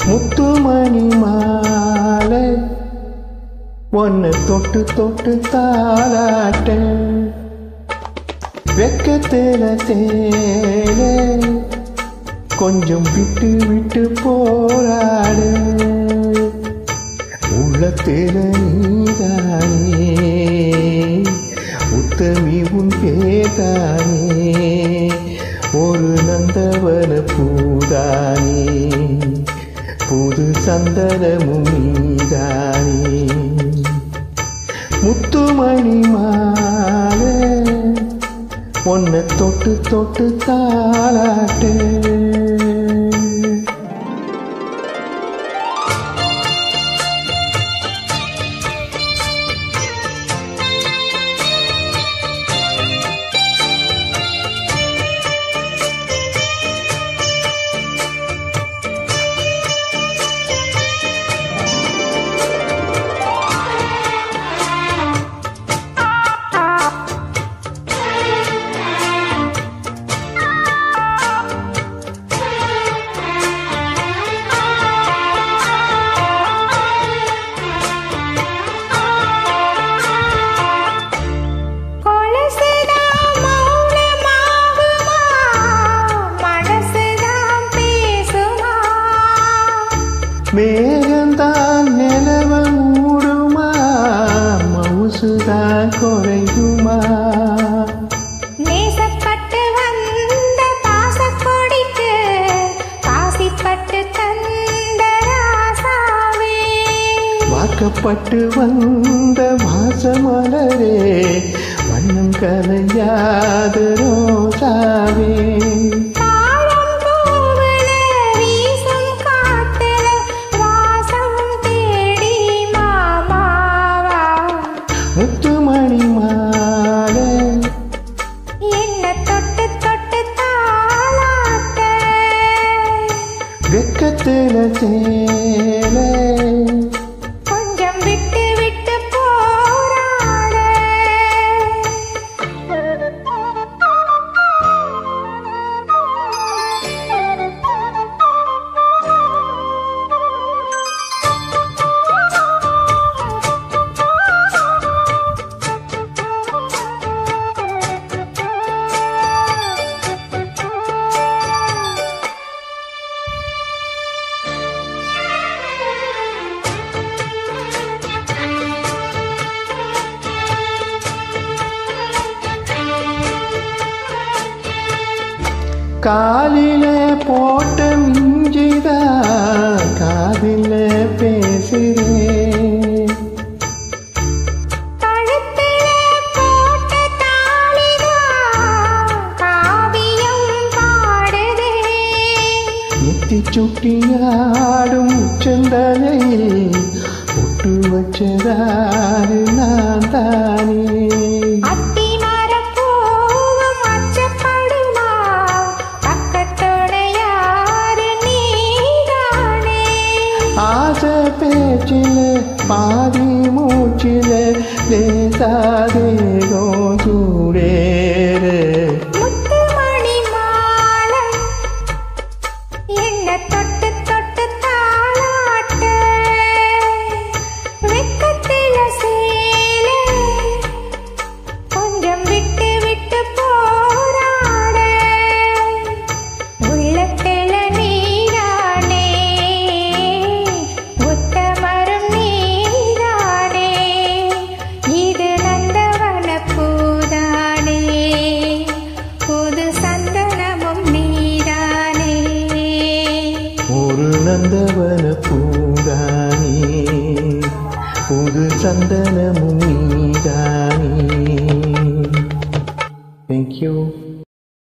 முத்துமணி மாலை ஒன்னு தொட்டு தொட்டு தாலாட்ட வெக்கத்தில தேலே கொஞ்சம் விட்டு விட்டு போராடு உள்ளத்தில நீதானே உத்தமி உன் பேதானே ஒரு நந்தவன பூதானே புது சந்தனமும் நீதானே முத்துமணி மாலை ஒன்ன தொட்டு தொட்டு தாலாட்டு மேகந்தான் நிலவ மூடுமா மவுசுதான் குறையுமா நேசப்பட்டு வந்த பாசக்கொடிக்கு காசிப்பட்டு தந்த ராசாவே வாக்கப்பட்டு வந்த வாசமலரே வண்ணம் கலையாத ரோசாவே முத்துமணி மாலை என்ன தொட்டு தொட்டு தாலாட்ட வெக்கத்தில சேலை கொஞ்சம் விட்டு விட்டு போராட காலில போட்ட மிஞ்சிதான் காதில பேசுறேன் கழுத்திலே போட்ட தாலிதான் காவியம் பாடுதே முத்தி சுட்டியாடும் செந்தலையில் ஒட்டு வச்சதாரு நான் தானே ஆசை பேச்சில பாதி மூச்சில லேசாதேகோ சூடேறு முத்துமணி மாலை என்ன தொட்டு தொட்டு தாலாட்ட வெக்கத்தில சேலை கொஞ்சம் விட்டு விட்டு போராட உள்ளத்தில நீரானே உத்தமரும் நீரானே இது நந்தவன பூதானே புது சந்தனமும் நீரானே ஒரு நந்தவன பூதானே புது சந்தனமும்